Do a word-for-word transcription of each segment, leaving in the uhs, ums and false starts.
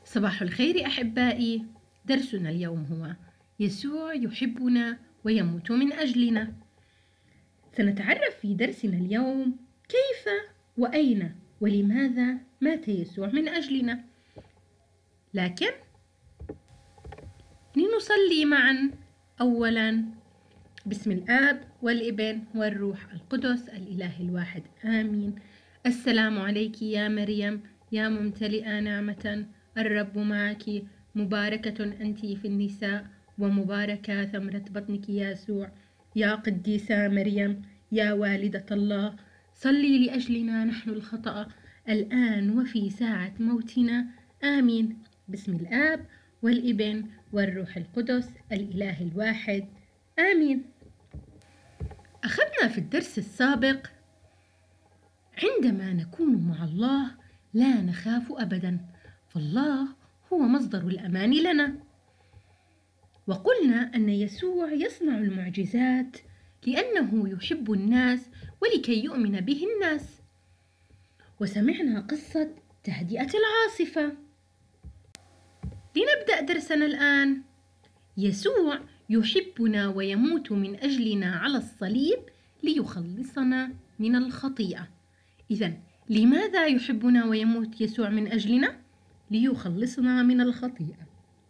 صباح الخير أحبائي. درسنا اليوم هو يسوع يحبنا ويموت من أجلنا. سنتعرف في درسنا اليوم كيف وأين ولماذا مات يسوع من أجلنا. لكن لنصلي معا. أولا باسم الآب والابن والروح القدس الإله الواحد آمين. السلام عليك يا مريم يا ممتلئة نعمة، الرب معك، مباركة أنت في النساء ومباركة ثمرة بطنك يسوع. يا قديسة مريم يا والدة الله، صلي لأجلنا نحن الخطأ الآن وفي ساعة موتنا آمين. باسم الآب والابن والروح القدس الإله الواحد آمين. أخذنا في الدرس السابق عندما نكون مع الله لا نخاف أبدا، فالله هو مصدر الأمان لنا. وقلنا أن يسوع يصنع المعجزات لأنه يحب الناس ولكي يؤمن به الناس. وسمعنا قصة تهدئة العاصفة. لنبدأ درسنا الآن. يسوع يحبنا ويموت من أجلنا على الصليب ليخلصنا من الخطيئة. إذن لماذا يحبنا ويموت يسوع من أجلنا؟ ليخلصنا من الخطيئة.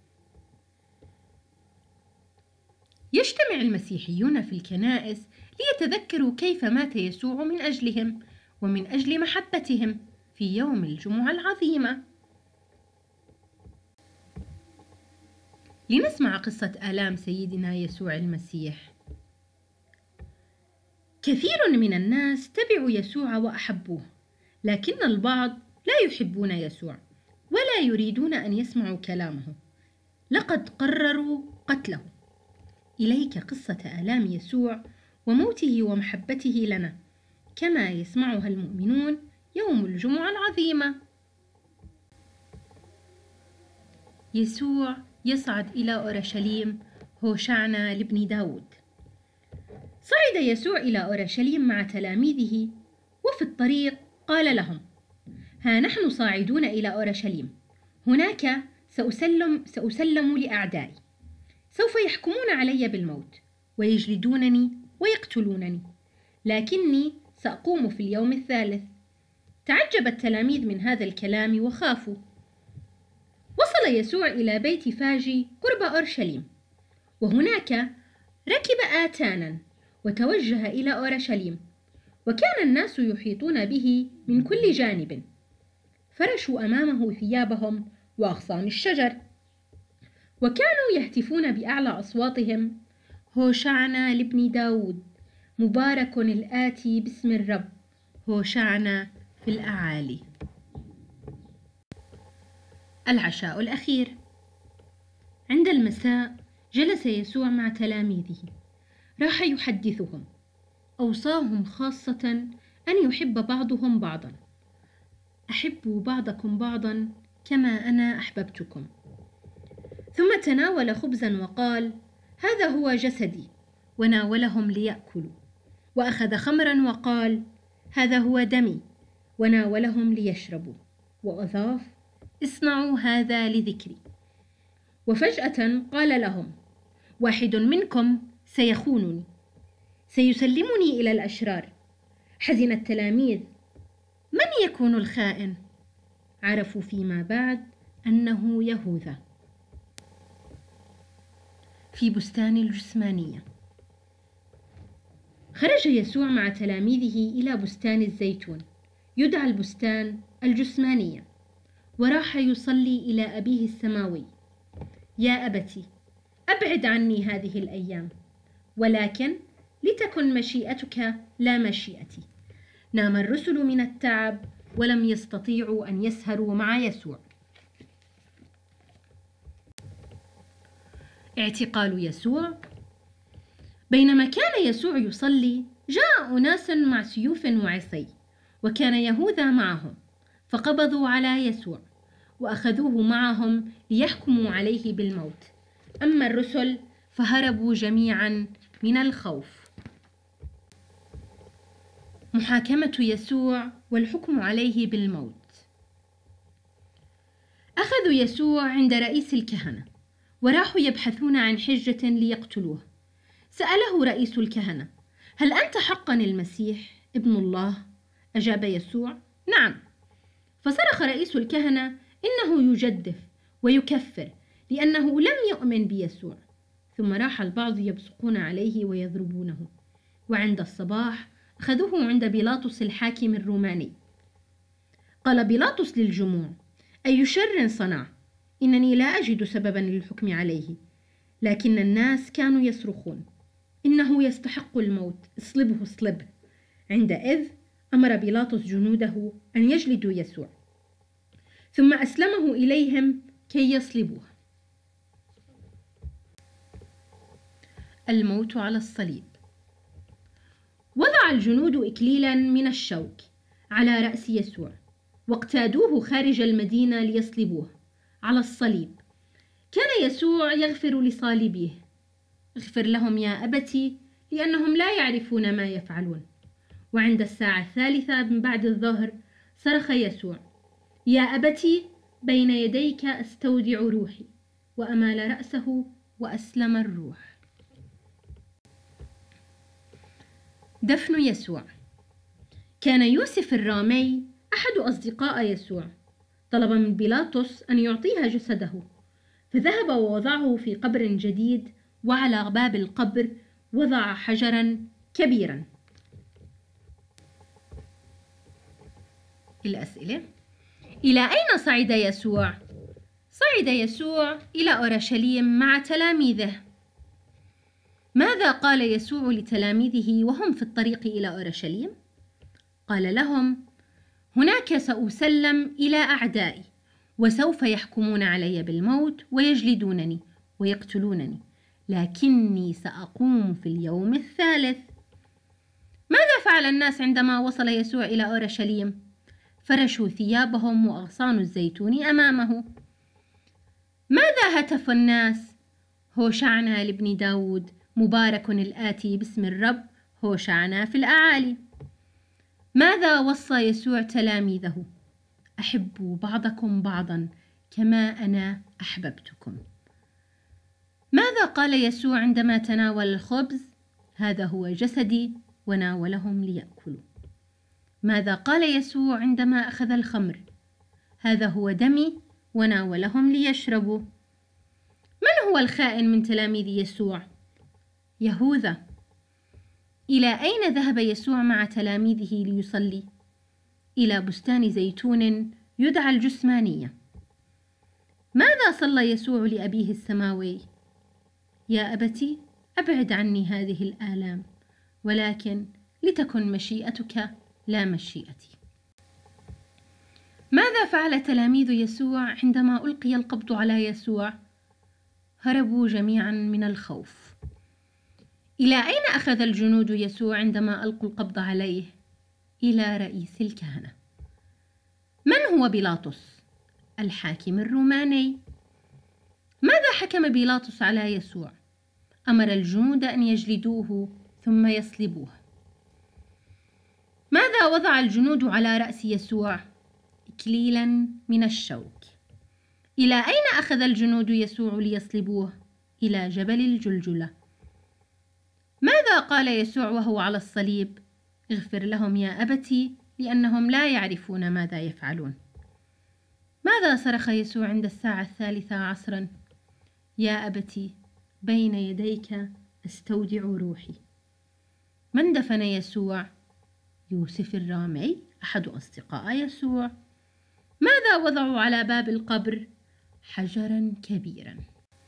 يجتمع المسيحيون في الكنائس ليتذكروا كيف مات يسوع من أجلهم ومن أجل محبتهم في يوم الجمعة العظيمة. لنسمع قصة آلام سيدنا يسوع المسيح. كثير من الناس تبعوا يسوع وأحبوه، لكن البعض لا يحبون يسوع ولا يريدون أن يسمعوا كلامه، لقد قرروا قتله. إليك قصة آلام يسوع وموته ومحبته لنا كما يسمعها المؤمنون يوم الجمعة العظيمة. يسوع يصعد إلى أورشليم هوشعنا لابن داود. صعد يسوع إلى أورشليم مع تلاميذه، وفي الطريق قال لهم: ها نحن صاعدون إلى أورشليم، هناك سأسلم, سأسلم لأعدائي، سوف يحكمون علي بالموت ويجلدونني ويقتلونني، لكني سأقوم في اليوم الثالث. تعجب التلاميذ من هذا الكلام وخافوا. وصل يسوع إلى بيت فاجي قرب أورشليم، وهناك ركب آتانا وتوجه إلى أورشليم، وكان الناس يحيطون به من كل جانب، فرشوا أمامه ثيابهم وأغصان الشجر، وكانوا يهتفون بأعلى أصواتهم: هوشعنا لابن داود، مبارك الآتي باسم الرب، هوشعنا في الأعالي. العشاء الأخير. عند المساء جلس يسوع مع تلاميذه، راح يحدثهم، أوصاهم خاصة أن يحب بعضهم بعضا. أحبوا بعضكم بعضا كما أنا أحببتكم. ثم تناول خبزا وقال: هذا هو جسدي، وناولهم ليأكلوا. وأخذ خمرا وقال: هذا هو دمي، وناولهم ليشربوا. وأضاف: اصنعوا هذا لذكري. وفجأة قال لهم: واحد منكم سيخونني، سيسلمني إلى الأشرار. حزن التلاميذ: من يكون الخائن؟ عرفوا فيما بعد أنه يهوذا. في بستان الجثمانية. خرج يسوع مع تلاميذه إلى بستان الزيتون، يدعى البستان الجثمانية، وراح يصلي إلى أبيه السماوي: يا أبتي، أبعد عني هذه الأيام، ولكن لتكن مشيئتك لا مشيئتي. نام الرسل من التعب ولم يستطيعوا أن يسهروا مع يسوع. اعتقال يسوع. بينما كان يسوع يصلي جاء أناس مع سيوف وعصي، وكان يهوذا معهم، فقبضوا على يسوع وأخذوه معهم ليحكموا عليه بالموت. أما الرسل فهربوا جميعا من الخوف. محاكمة يسوع والحكم عليه بالموت. أخذوا يسوع عند رئيس الكهنة وراحوا يبحثون عن حجة ليقتلوه. سأله رئيس الكهنة: هل أنت حقا المسيح ابن الله؟ أجاب يسوع: نعم. فصرخ رئيس الكهنة إنه يجدف ويكفر لأنه لم يؤمن بيسوع. ثم راح البعض يبصقون عليه ويضربونه. وعند الصباح أخذوه عند بيلاطس الحاكم الروماني. قال بيلاطس للجموع: أي شر صنع؟ إنني لا أجد سببا للحكم عليه. لكن الناس كانوا يصرخون: إنه يستحق الموت، اصلبه اصلبه. عندئذ أمر بيلاطس جنوده أن يجلدوا يسوع، ثم أسلمه إليهم كي يصلبوه. الموت على الصليب. وضع الجنود إكليلا من الشوك على رأس يسوع واقتادوه خارج المدينة ليصلبوه على الصليب. كان يسوع يغفر لصالبيه: اغفر لهم يا أبتي لأنهم لا يعرفون ما يفعلون. وعند الساعة الثالثة من بعد الظهر صرخ يسوع: يا أبتي بين يديك أستودع روحي. وأمال رأسه وأسلم الروح. دفن يسوع. كان يوسف الرامي أحد أصدقاء يسوع. طلب من بيلاطس أن يعطيها جسده، فذهب ووضعه في قبر جديد، وعلى باب القبر وضع حجرا كبيرا. الأسئلة: إلى أين صعد يسوع؟ صعد يسوع إلى أورشليم مع تلاميذه. ماذا قال يسوع لتلاميذه وهم في الطريق إلى أورشليم؟ قال لهم: هناك سأسلم إلى أعدائي، وسوف يحكمون علي بالموت ويجلدونني ويقتلونني، لكني سأقوم في اليوم الثالث. ماذا فعل الناس عندما وصل يسوع إلى أورشليم؟ فرشوا ثيابهم وأغصان الزيتون أمامه. ماذا هتف الناس؟ هوشعنا لابن داود، مبارك الآتي باسم الرب، هوشعنا في الأعالي. ماذا وصى يسوع تلاميذه؟ أحبوا بعضكم بعضا كما أنا أحببتكم. ماذا قال يسوع عندما تناول الخبز؟ هذا هو جسدي، وناولهم ليأكلوا. ماذا قال يسوع عندما أخذ الخمر؟ هذا هو دمي، وناولهم ليشربوا. من هو الخائن من تلاميذ يسوع؟ يهوذا. إلى أين ذهب يسوع مع تلاميذه ليصلي؟ إلى بستان زيتون يدعى الجثمانية. ماذا صلى يسوع لأبيه السماوي؟ يا أبتي أبعد عني هذه الآلام، ولكن لتكن مشيئتك لا مشيئتي. ماذا فعل تلاميذ يسوع عندما ألقي القبض على يسوع؟ هربوا جميعا من الخوف. إلى أين أخذ الجنود يسوع عندما ألقوا القبض عليه؟ إلى رئيس الكهنة. من هو بيلاطس؟ الحاكم الروماني. ماذا حكم بيلاطس على يسوع؟ أمر الجنود أن يجلدوه ثم يصلبوه. ماذا وضع الجنود على رأس يسوع؟ إكليلا من الشوك. إلى أين أخذ الجنود يسوع ليصلبوه؟ إلى جبل الجلجلة. ماذا قال يسوع وهو على الصليب؟ اغفر لهم يا أبتي لأنهم لا يعرفون ماذا يفعلون. ماذا صرخ يسوع عند الساعة الثالثة عصرا؟ يا أبتي بين يديك أستودع روحي. من دفن يسوع؟ يوسف الرامي أحد أصدقاء يسوع. ماذا وضعوا على باب القبر؟ حجرا كبيرا.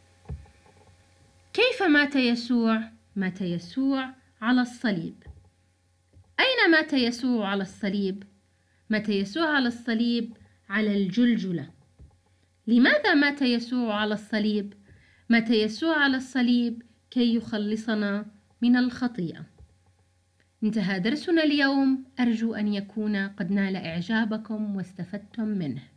كيف مات يسوع؟ مات يسوع على الصليب. أين مات يسوع على الصليب؟ مات يسوع على الصليب على الجلجلة. لماذا مات يسوع على الصليب؟ مات يسوع على الصليب كي يخلصنا من الخطيئة. انتهى درسنا اليوم، أرجو أن يكون قد نال إعجابكم واستفدتم منه.